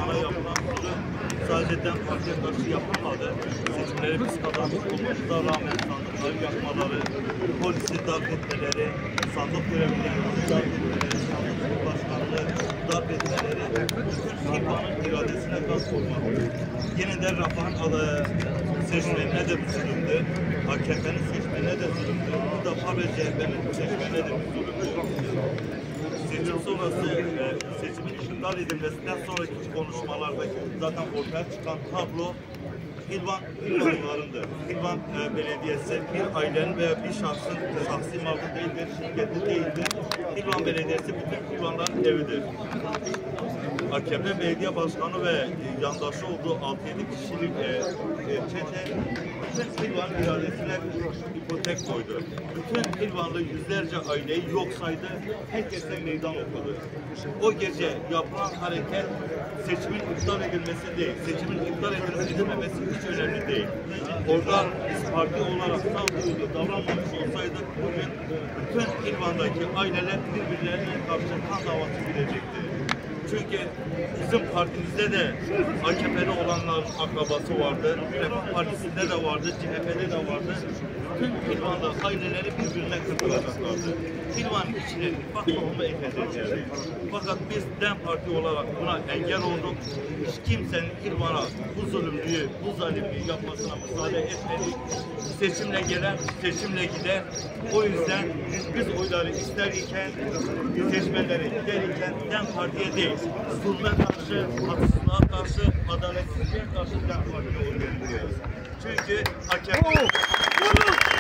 Başkan'a yapılan zulüm sadece DEM Parti'ye karşı yapılmadı. Seçimleri biz kazanmış olmamıza rağmen sandıkları yakmaları, polisi darp etmeleri, sandık görevlilerini darp etmeleri, sandık başkanlığı darp etmeleri, bütün İBA'nın iradesine gasp olmadı. Yeniden Refah'ın seçmenine de bir zulümdü, AKP'nin seçmenine de zulümdü, Hüdapar ve CHP'nin seçmenine de bir zulümdü. Seçim sonrası seçimin iptal edilmesinden sonraki konuşmalardaki zaten ortaya çıkan tablo Hilvanlarındır. Hilvan Belediyesi bir ailenin veya bir şahsın şahsi malı değildir, şirketi değildir. Hilvan Belediyesi bütün Hilvanların evidir. AKP Belediye Başkanı ve yandaşı olduğu 6-7 kişilik çete bütün Hilvan iradesine ipotek koydu. Bütün Hilvanlı yüzlerce aileyi yok saydı, herkese meydan okudu. O gece yapılan hareket seçimin iptal edilmesi değil, seçimin iptal edilmemesi hiç önemli değil. Orada biz parti olarak sağduyulu davranmamış olsaydık bugün bütün Hilvan'daki aileler birbirlerine karşı kan davası girecekti. Çünkü bizim partimizde de AKP'li olanların akrabası vardı, Refah Partisi'nde de vardı, CHP'de de vardı. Tüm Hilvan'da aileleri birbirine kırpılacaklardı. Hilvan içine bak tohumu ekeceklerdi. Fakat biz DEM Parti olarak buna engel olduk. Hiç kimsenin Hilvan'a bu zulümlüğü, bu zalimliği yapmasına müsaade etmedik. Seçimle gelen, seçimle gider. O yüzden biz oyları isterken, seçmenlere giderken DEM Parti'ye değil, zulme karşı, haksızlığa karşı, adaletsizliğe karşı DEM Parti'ye oy veriyoruz. Çünkü AKP